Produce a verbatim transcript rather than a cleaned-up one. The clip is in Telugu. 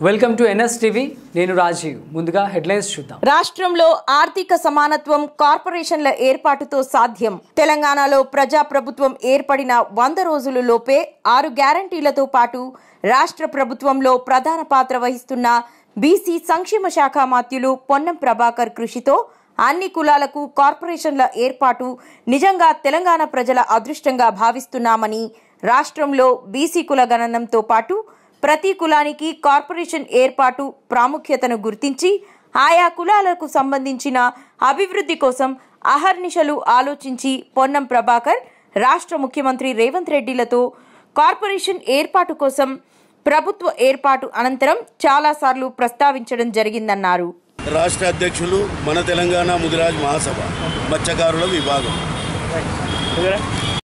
వెల్కమ్ టు ఎన్ఎస్ టీవీ నేను రాజీవ్ ముందుగా హెడ్లైన్స్ చూద్దాం. రాష్ట్రంలో ఆర్థిక సమానత్వం కార్పొరేషన్ల ఏర్పాటుతో సాధ్యం. తెలంగాణలో ప్రజాప్రభుత్వం ఏర్పడిన వంద రోజుల లోపే ఆరు గ్యారంటీలతో పాటు రాష్ట్ర ప్రభుత్వంలో ప్రధాన పాత్ర వహిస్తున్న బీసీ సంక్షేమ శాఖ మాత్యులు పొన్నం ప్రభాకర్ కృషితో అన్ని కులాలకు కార్పొరేషన్ల ఏర్పాటు నిజంగా తెలంగాణ ప్రజల అదృష్టంగా భావిస్తున్నామని, రాష్ట్రంలో బీసీ కుల గణనంతో పాటు ప్రతి కులానికి కార్పొరేషన్ ఏర్పాటు ప్రాముఖ్యతను గుర్తించి ఆయా కులాలకు సంబంధించిన అభివృద్ధి కోసం అహర్నిశలు ఆలోచించి పొన్నం ప్రభాకర్ రాష్ట్ర ముఖ్యమంత్రి రేవంత్ రెడ్డిలతో కార్పొరేషన్ ఏర్పాటు కోసం ప్రభుత్వ ఏర్పాటు అనంతరం చాలాసార్లు ప్రస్తావించడం జరిగిందన్నారు. రాష్ట్ర అధ్యక్షులు మన తెలంగాణ ముదిరాజ్ మహాసభ మత్స్యకారుల విభాగం